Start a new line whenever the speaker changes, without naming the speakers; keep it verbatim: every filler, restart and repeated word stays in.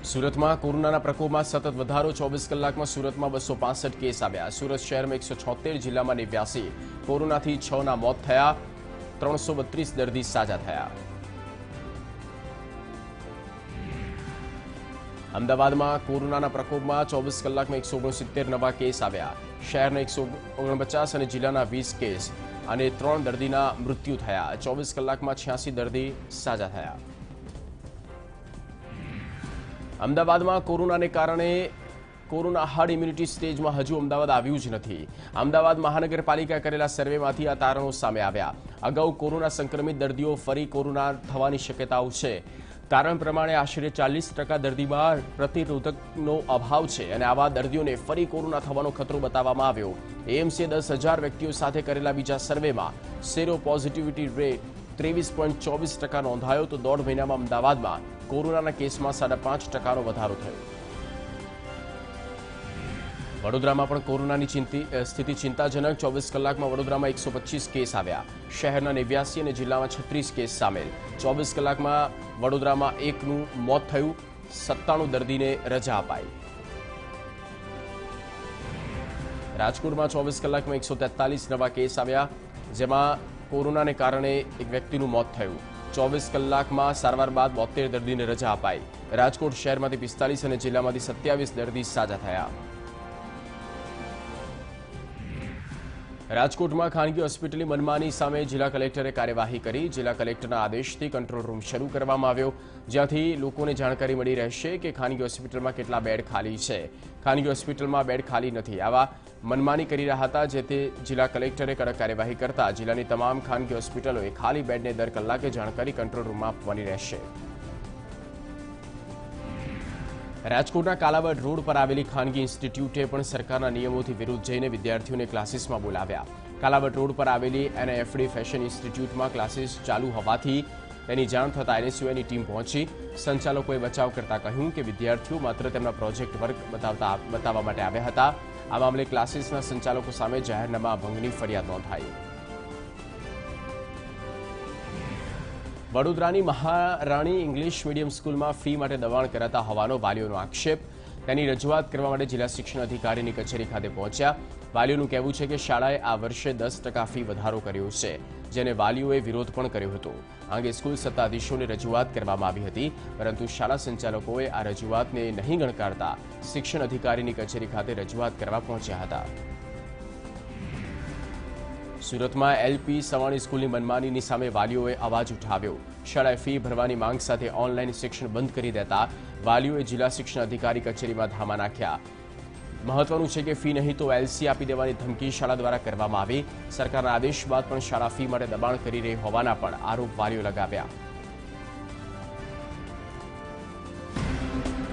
सूरत में कोरोना प्रकोप में सतत वधारो चौबीस कलाक में सूरत में बसो पांसठ केस आव्या। सूरत शहर में एक सौ छोतेर जिला में नेव्यासी कोरोना थी छ ना मौत थया। त्रण सौ बत्रीस दर्दी साजा थया। अमदावाद में कोरोना प्रकोप में चौबीस कलाक में एक सौ ओगणसित्तेर नवा केस आव्या। शहर में एक सौ ओगणपचास और जिला वीस केस और त्रण दर्दीना मृत्यु थया। चौबीस कलाक में छियासी दर्दी साजा थया। अमदावाद में कोरोना ने कारण कोरोना हार्ड इम्युनिटी स्टेज में हजू अमदावाद आव्યું જ નથી। अमदावाद महानगरपालिका करेला सर्वे में आ तारणों सामे आव्या। अगाऊ कोरोना संक्रमित दर्दियों फरी कोरोना थवानी शक्यताओं छे। तारण प्रमाणे आश्रे चालीस टका दर्दी में प्रतिरोधकनो अभाव है और आवा दर्दियों ने फरी कोरोना थवानो खतरो बतावामां आव्यो। एएमसीए दस हजार व्यक्तियों साथे करेला बीजा सर्वे में सेरो पॉजिटिविटी रेट तेवीस पॉइंट चौबीस टका नोंधायो तो दौड़ महीना में अमदावाद में कोरोना केस में साढ़ा पांच टका वधारो थयो। वडोदरा में कोरोना की स्थिति चिंताजनक। चौबीस कलाक में वडोदरा में एक सौ पच्चीस केस आव्या। शहर नेव्यासी और जिला में छत्रीस केस सामेल। चौबीस कलाक में वडोदरा में एक मौत थयुं। सत्ताणु दर्दी ने रजा अपाई। राजकोट में चौबीस कलाक में एक सौ तेतालीस नवा केस आव्या, जेमां कोरोना ने कारण एक व्यक्ति मौत थयुं। चौबीस कलाक में सारवार बाद बोतेर दर्दी ने रजा अपाई। राजकोट शहर में पिस्तालीस और जिला में सत्यावीस दर्दी साजा थया। राजकोट में खानगी होस्पिटल मनमानी सामे जिला कलेक्टरे कार्यवाही करी। जिला कलेक्टरना आदेशथी कंट्रोल रूम शुरू करवामां आव्यो, ज्यांथी लोकोने जाणकारी मળી રહેશે કે खानगी होस्पिटल में કેટલા बेड खाली है। खानगी होस्पिटल में बेड खाली नहीं, आवा मनमानी करी रहा था, जेते जिला कलेक्टरे कड़क कार्यवाही करता जिल्लानी तमाम खानगी होस्पिटलों खाली बेड ने दर कलाके जाणकारी कंट्रोल रूम में आपवानी रहेशे। राजकोटना कालावड रोड पर आवेली खानगी इंस्टीट्यूटे पण सरकारना नियमोथी विरुद्ध जईने विद्यार्थीओने क्लासीस में बोलाव्या। कालावड रोड पर आवेली एनएफडी फैशन इंस्टीट्यूट में क्लासीस चालू होवाथी तेनी जाण थता एनएसयूआईनी टीम पहोंची। संचालकोए बचाव करता कह्युं के विद्यार्थीओ मात्र तेमना प्रोजेक्ट वर्क बतावता बताववा माटे आव्या हता। आ मामले क्लासीसना संचालको सामे जाहेरनामा भंगनी फरियाद नोंधाई। वडोदरानी महाराणी इंग्लिश मीडियम स्कूल में फी माटे दबाण कराता होवानो वालीओनो आक्षेप। तेनी रजूआत करवा माटे जिला शिक्षण अधिकारीनी कचेरी खाते पहोंच्या। वालीओनुं कहेवुं छे के शाळाए आ वर्षे दस टका फी वधारो कर्यो छे, जेने वालीओए विरोध पण कर्यो हतो। आ अंगे स्कूल सत्ताधीशोने रजूआत करवामां आवी हती, परंतु शाळा संचालकोए आ रजूआतने नहीं गणकारता शिक्षण अधिकारीनी कचेरी खाते रजूआत करवा पहोंच्या हता। सूरत में एलपी सवाणी स्कूल मनमानी सामे वालीओए अवाज उठाव्यो। शाळाए फी भरवानी मांग साथे ऑनलाइन शिक्षण बंद करी देता वालीओए जिला शिक्षण अधिकारी कचेरी में धामा नाख्या। महत्वनुं छे के फी नहीं तो एलसी आपी देवानी धमकी शाळा द्वारा करवामां आवी। सरकारना आदेश बाद पण शाळा फी माटे दबाण करी रही होवाना पण आरोप वालीओ लगाव्या।